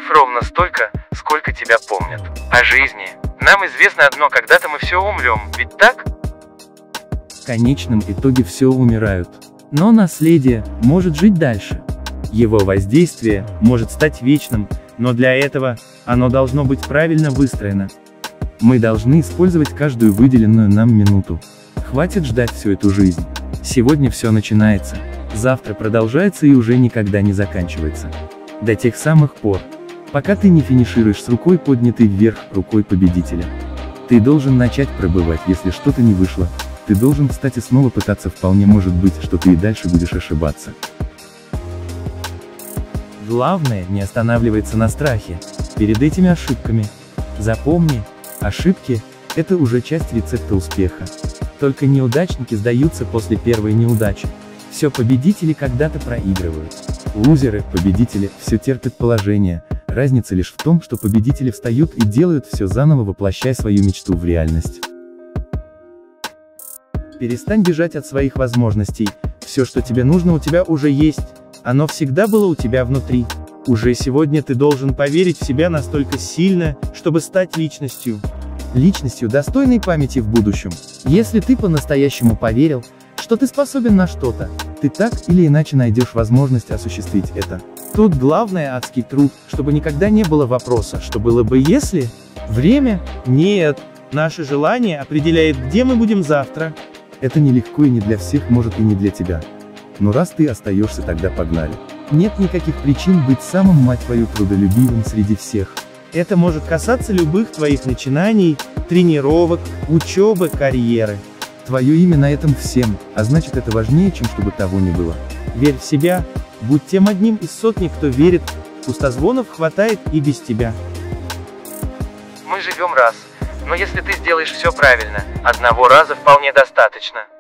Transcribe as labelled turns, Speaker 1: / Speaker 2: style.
Speaker 1: ровно столько, сколько тебя помнят. О жизни нам известно одно: когда-то мы все умрем, ведь так?
Speaker 2: В конечном итоге все умирают. Но наследие может жить дальше. Его воздействие может стать вечным, но для этого оно должно быть правильно выстроено. Мы должны использовать каждую выделенную нам минуту. Хватит ждать всю эту жизнь. Сегодня все начинается, завтра продолжается и уже никогда не заканчивается. До тех самых пор, пока ты не финишируешь с рукой поднятой вверх, рукой победителя. Ты должен начать пробывать, если что-то не вышло. Ты должен встать и снова пытаться, вполне может быть, что ты и дальше будешь ошибаться. Главное, не останавливаться на страхе перед этими ошибками. Запомни, ошибки – это уже часть рецепта успеха. Только неудачники сдаются после первой неудачи. Все победители когда-то проигрывают. Лузеры, победители, все терпят положение. Разница лишь в том, что победители встают и делают все заново, воплощая свою мечту в реальность. Перестань бежать от своих возможностей. Все, что тебе нужно, у тебя уже есть. Оно всегда было у тебя внутри. Уже сегодня ты должен поверить в себя настолько сильно, чтобы стать личностью. Личностью, достойной памяти в будущем. Если ты по-настоящему поверил, что ты способен на что-то, ты так или иначе найдешь возможность осуществить это. Тут главное адский труд, чтобы никогда не было вопроса, что было бы если. Время? Нет. Наше желание определяет, где мы будем завтра. Это нелегко и не для всех, может и не для тебя. Но раз ты остаешься, тогда погнали. Нет никаких причин быть самым, мать твою, трудолюбивым среди всех. Это может касаться любых твоих начинаний, тренировок, учебы, карьеры. Твое имя на этом всем, а значит это важнее, чем чтобы того не было. Верь в себя, будь тем одним из сотни, кто верит, пустозвонов хватает и без тебя.
Speaker 1: Мы живем раз, но если ты сделаешь все правильно, одного раза вполне достаточно.